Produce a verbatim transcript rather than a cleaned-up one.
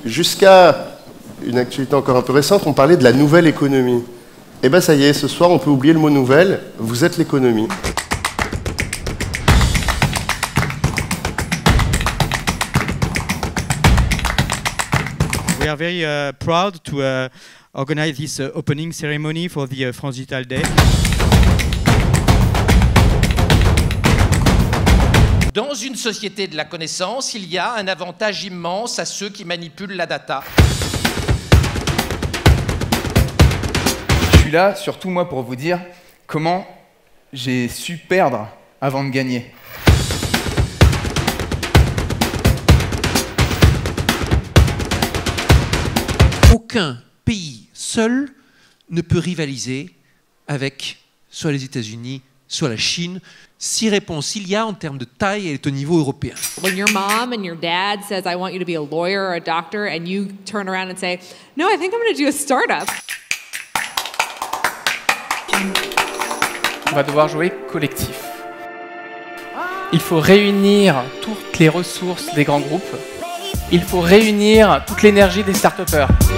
jusqu'à une actualité encore un peu récente, on parlait de la nouvelle économie. Et bien ça y est, ce soir, on peut oublier le mot nouvelle, vous êtes l'économie. We are very uh, proud to uh, organize this uh, opening ceremony for the uh, France Digital Day. Dans une société de la connaissance, il y a un avantage immense à ceux qui manipulent la data. Je suis là, surtout moi, pour vous dire comment j'ai su perdre avant de gagner. Aucun pays seul ne peut rivaliser avec soit les États-Unis, soit la Chine. Si réponse il y a en termes de taille, elle est au niveau européen. When your mom and your dad says, I want you to be a lawyer or a doctor, and you turn around and say, no, I think I'm going to do a startup. On va devoir jouer collectif. Il faut réunir toutes les ressources des grands groupes. Il faut réunir toute l'énergie des start-upers.